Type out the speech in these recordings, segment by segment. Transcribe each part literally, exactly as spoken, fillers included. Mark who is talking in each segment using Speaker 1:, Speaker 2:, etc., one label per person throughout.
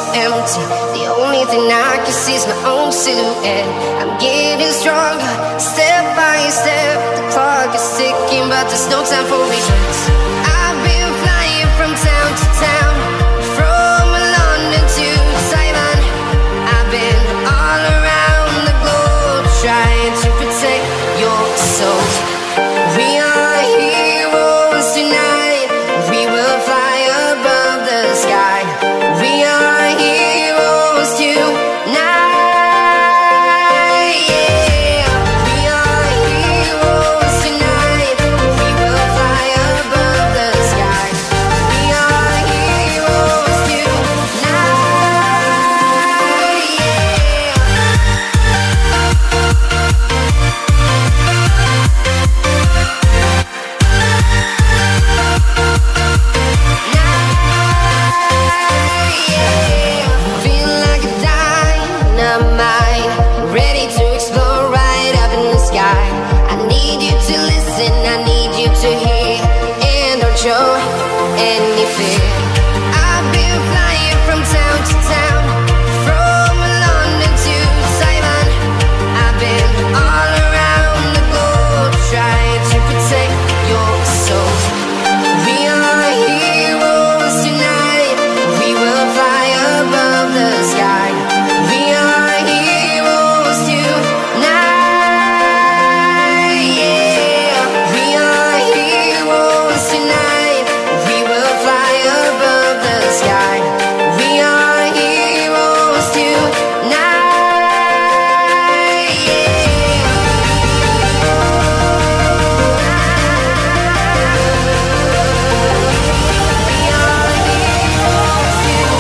Speaker 1: empty. The only thing I can see is my own silhouette. I'm getting stronger, step by step. The clock is ticking, but there's no time for regrets. I've been flying from town to town, from London to Taiwan. I've been all around the globe, trying to protect your soul. We are heroes tonight. We will fly above the sky. We are heroes tonight. Yeah. We are heroes tonight. We will fly above the sky. We are heroes tonight. Yeah. Feel like a dynamite, ready to explode right up in the sky. I need you to listen, I need you to hear, and don't show any fear. I've been flying from town to town, from London to Taiwan. I've been all around the globe, trying to protect your soul. We are heroes tonight. We will fly above the sky. We are heroes tonight. Yeah. We are heroes tonight. We will fly above the sky. We are heroes tonight. Yeah. We are heroes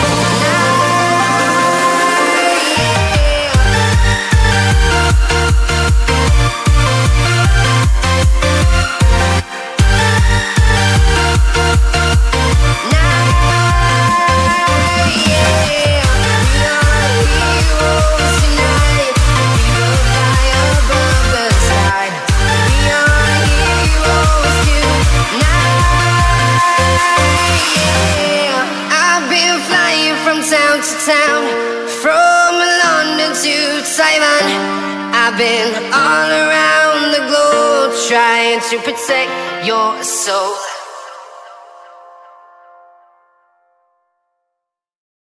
Speaker 1: town to town, from London to Taiwan. I've been all around the globe, trying to protect your soul.